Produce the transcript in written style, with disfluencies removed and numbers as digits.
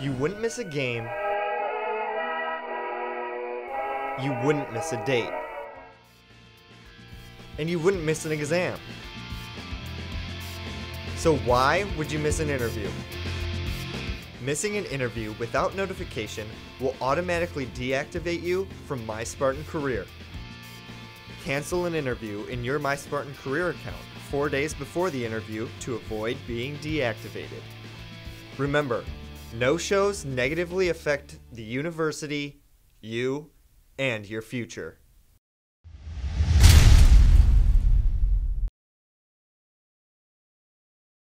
You wouldn't miss a game. You wouldn't miss a date. And you wouldn't miss an exam. So why would you miss an interview? Missing an interview without notification will automatically deactivate you from MySpartan Career. Cancel an interview in your MySpartan Career account 4 days before the interview to avoid being deactivated. Remember, no-shows negatively affect the university, you, and your future.